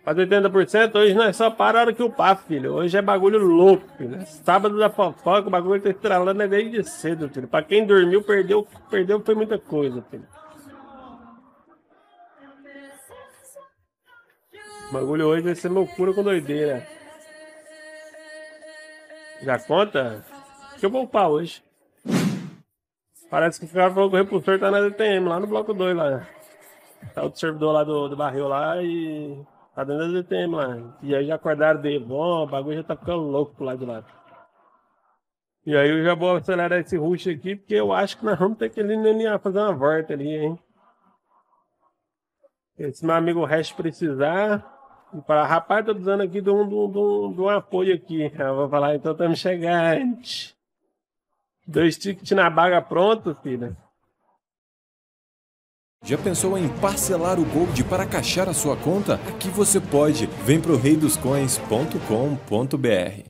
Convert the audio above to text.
Faz 80%, hoje não é só para a hora que o pá, filho. Hoje é bagulho louco, filho. Sábado da fofoca, o bagulho tá estralando é desde cedo, filho. Pra quem dormiu, perdeu foi muita coisa, filho. O bagulho hoje vai ser loucura com doideira. Já conta? Acho que eu vou upar hoje. Parece que o cara falou que o repulsor tá na DTM, lá no bloco 2 lá. Tá o servidor lá do barril lá e tá dentro da DTM lá. E aí já acordaram de bom, o bagulho já tá ficando louco pro lado de lá. E aí eu já vou acelerar esse rush aqui, porque eu acho que nós vamos ter que ir fazer uma volta ali, hein? Se meu amigo Hash precisar. E falar, rapaz, tô precisando aqui de um apoio aqui. Eu vou falar, então estamos chegando. 2 tickets na baga pronto, filha. Já pensou em parcelar o Gold para caixar a sua conta? Aqui você pode. Vem pro reidoscoins.com.br.